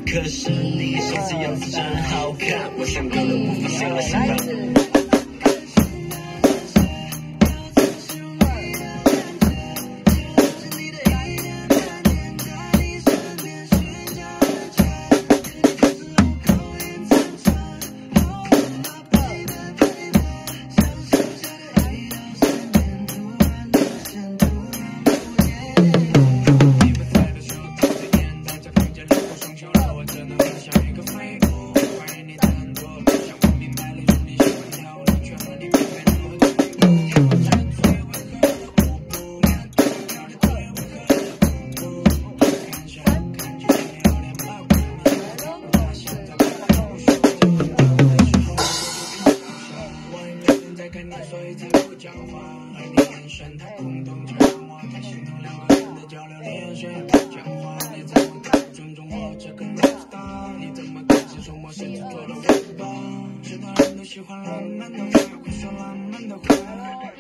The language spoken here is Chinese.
可是你说这样子真好看，我想歌都不放心了，现在。所以才不讲话，而你眼神太空洞，却让我太心痛。两个人的交流，连学也不讲话。你怎么可以尊重我这个 rockstar？ 你怎么可以说我是制作的尾巴？知道人都喜欢浪漫的话，快说浪漫的话。